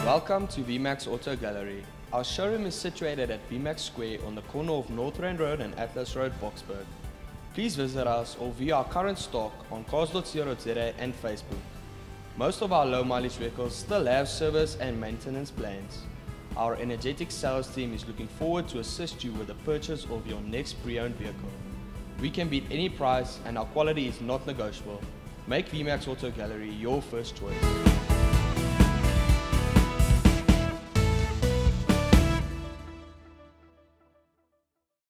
Welcome to VMAX Auto Gallery. Our showroom is situated at VMAX Square on the corner of North Rand Road and Atlas Road, Boksburg. Please visit us or view our current stock on cars.co.za and Facebook. Most of our low mileage vehicles still have service and maintenance plans. Our energetic sales team is looking forward to assist you with the purchase of your next pre-owned vehicle. We can beat any price and our quality is not negotiable. Make VMAX Auto Gallery your first choice.